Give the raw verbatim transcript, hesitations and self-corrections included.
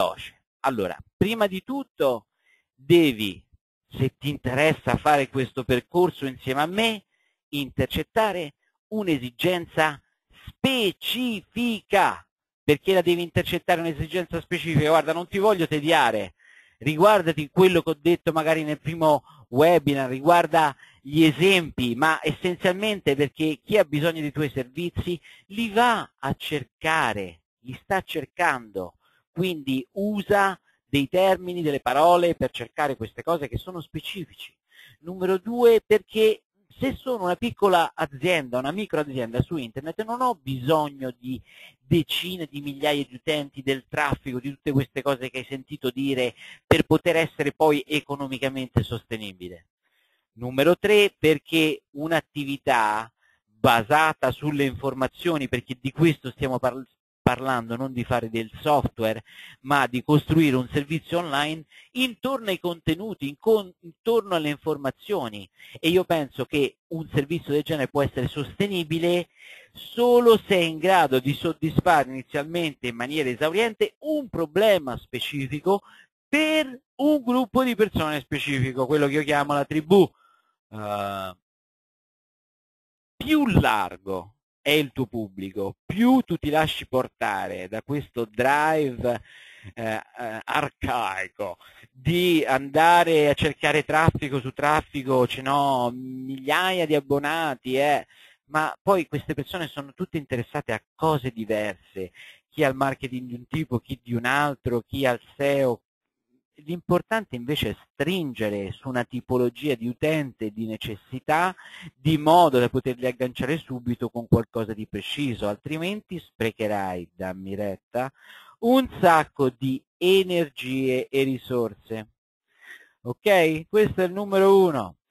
veloce. Allora, prima di tutto devi, se ti interessa fare questo percorso insieme a me, intercettare un'esigenza specifica. Perché la devi intercettare un'esigenza specifica? Guarda, non ti voglio tediare, riguardati quello che ho detto magari nel primo webinar, riguarda gli esempi, ma essenzialmente perché chi ha bisogno dei tuoi servizi li va a cercare, li sta cercando, quindi usa dei termini, delle parole per cercare queste cose che sono specifici. Numero due, perché se sono una piccola azienda, una micro azienda su internet, non ho bisogno di decine di migliaia di utenti, del traffico, di tutte queste cose che hai sentito dire per poter essere poi economicamente sostenibile. Numero tre, perché un'attività basata sulle informazioni, perché di questo stiamo par parlando, non di fare del software, ma di costruire un servizio online intorno ai contenuti, in intorno alle informazioni. E io penso che un servizio del genere può essere sostenibile solo se è in grado di soddisfare inizialmente in maniera esauriente un problema specifico per un gruppo di persone specifico, quello che io chiamo la tribù. Uh, più largo è il tuo pubblico, più tu ti lasci portare da questo drive eh, eh, arcaico di andare a cercare traffico su traffico, ce n'ho migliaia di abbonati, eh, ma poi queste persone sono tutte interessate a cose diverse, chi al marketing di un tipo, chi di un altro, chi al S E O. L'importante invece è stringere su una tipologia di utente di necessità di modo da poterli agganciare subito con qualcosa di preciso, altrimenti sprecherai, dammi retta, un sacco di energie e risorse. Ok? Questo è il numero uno.